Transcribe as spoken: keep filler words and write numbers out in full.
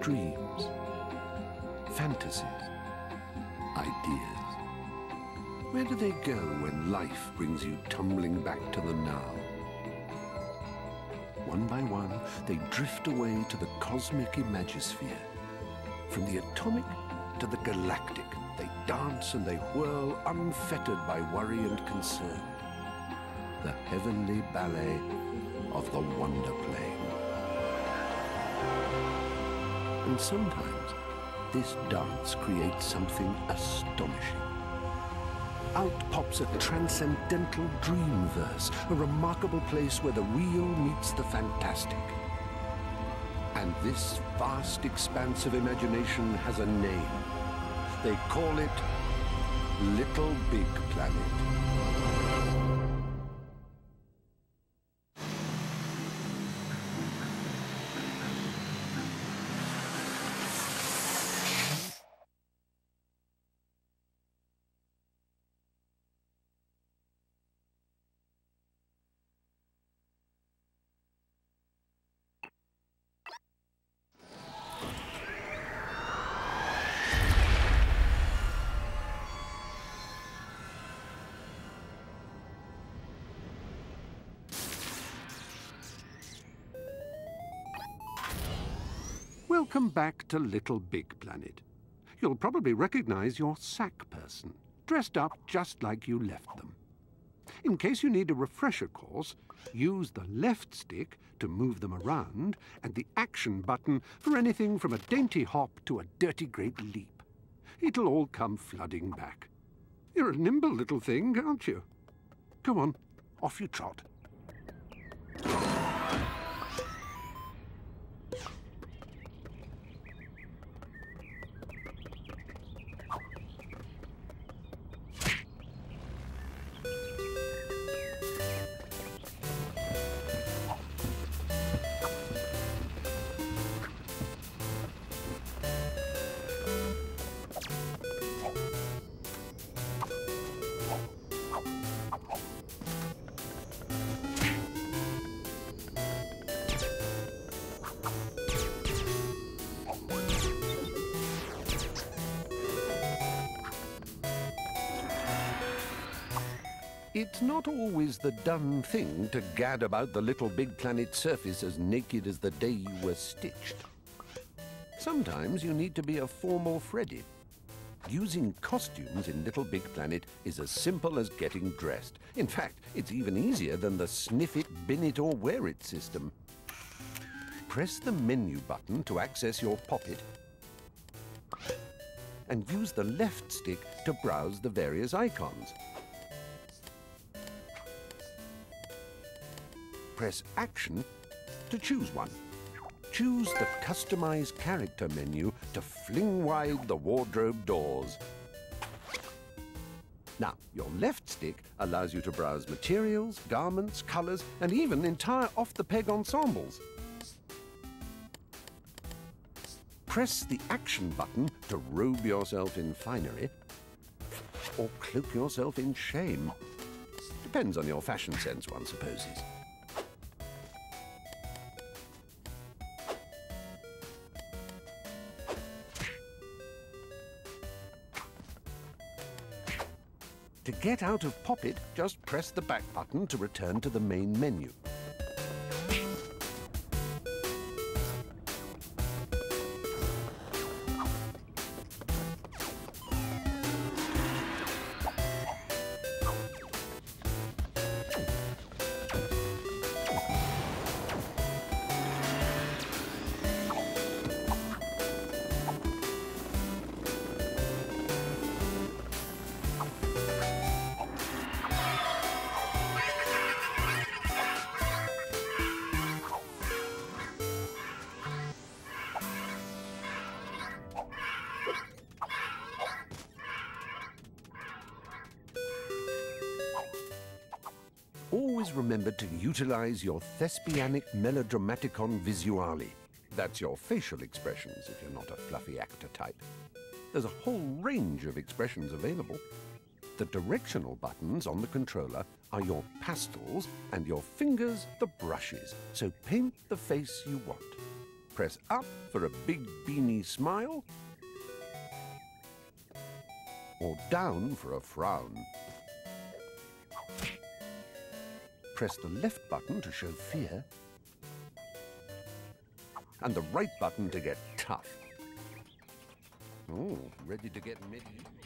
dreams, fantasies, ideas. Where do they go when life brings you tumbling back to the now? One by one, they drift away to the cosmic imagisphere. From the atomic to the galactic, they dance and they whirl unfettered by worry and concern. The heavenly ballet of the wonder plane. And sometimes, this dance creates something astonishing. Out pops a transcendental dreamverse, a remarkable place where the real meets the fantastic. And this vast expanse of imagination has a name. They call it Little Big Planet. Welcome back to Little Big Planet. You'll probably recognize your sack person, dressed up just like you left them. In case you need a refresher course, use the left stick to move them around and the action button for anything from a dainty hop to a dirty great leap. It'll all come flooding back. You're a nimble little thing, aren't you? Go on, off you trot. It's not always the done thing to gad about the Little Big Planet surface as naked as the day you were stitched. Sometimes you need to be a formal Freddy. Using costumes in Little Big Planet is as simple as getting dressed. In fact, it's even easier than the sniff it, bin it, or wear it system. Press the menu button to access your poppet and use the left stick to browse the various icons. Press Action to choose one. Choose the Customize Character menu to fling wide the wardrobe doors. Now, your left stick allows you to browse materials, garments, colors, and even entire off-the-peg ensembles. Press the Action button to robe yourself in finery or cloak yourself in shame. Depends on your fashion sense, one supposes. To get out of Poppet, just press the back button to return to the main menu. Always remember to utilize your thespianic melodramaticon visuale. That's your facial expressions if you're not a fluffy actor type. There's a whole range of expressions available. The directional buttons on the controller are your pastels and your fingers the brushes, so paint the face you want. Press up for a big beamy smile, or down for a frown. Press the left button to show fear, and the right button to get tough. Oh, ready to get medieval?